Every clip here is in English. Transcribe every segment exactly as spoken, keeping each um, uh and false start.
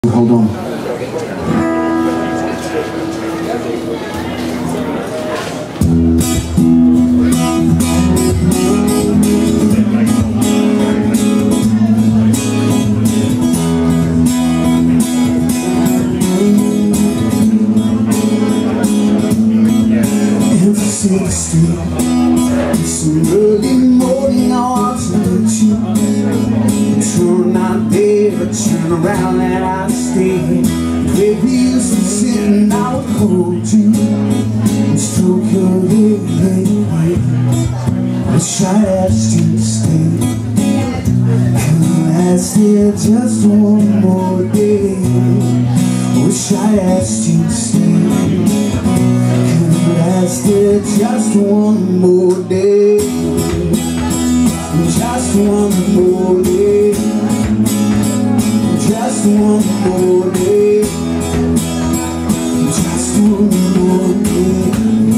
Hold on. It's an early morning, I want to meet you. You're not there, but turn around and I stay. Where we used to sit and I would hold you and stroke your head. Wish I asked you to stay. Can last here just one more day. Wish I asked you to stay. Last here just one more day. Just one more day. Just one more day. Just one more day.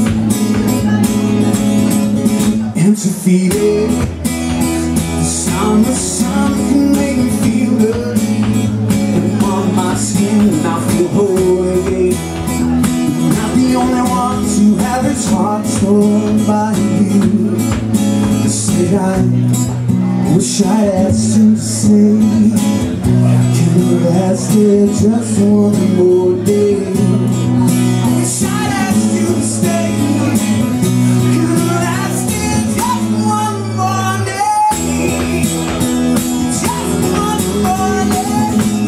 Empty feeling. The sound of the sun can make me feel good. And on my skin I feel whole again. Not the only one to have its heart stolen by you. I said I wish I asked you to say, can you last here just one more day? Wish I'd asked you to stay. Can you last here just one more day? Just one more day.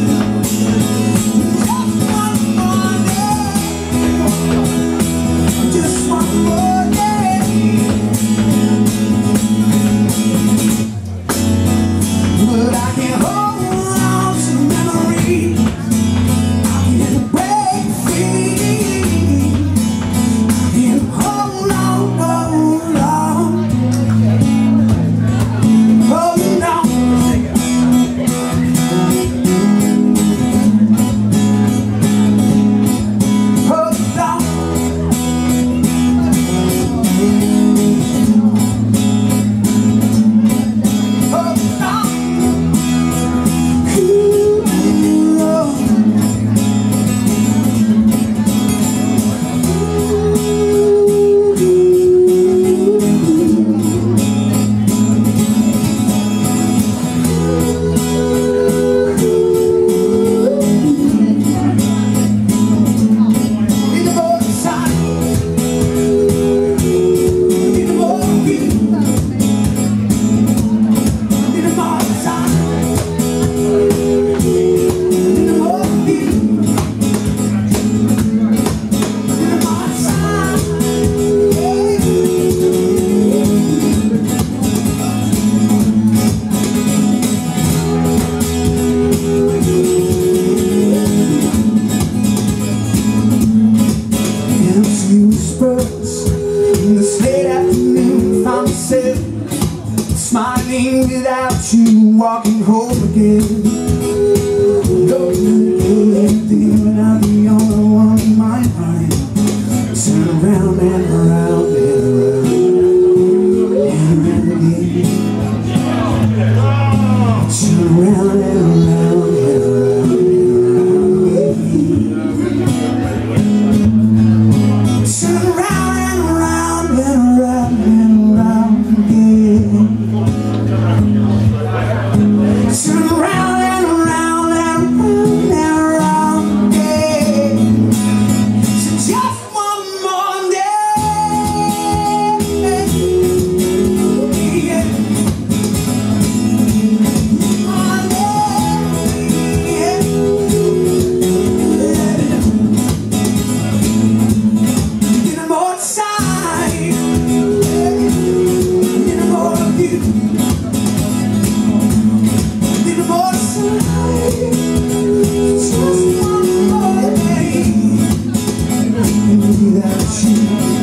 Just one more day. Just one more day. But I can't hold on to memory. I can't break free. I can't hold on, hold on, hold on. Hold on. In this late afternoon, found myself smiling without you, walking home again. Looking at thinking when I'm the only one in my mind. Turn around and around and around and around again. Turn around and around and around and around again. Turn around. Without you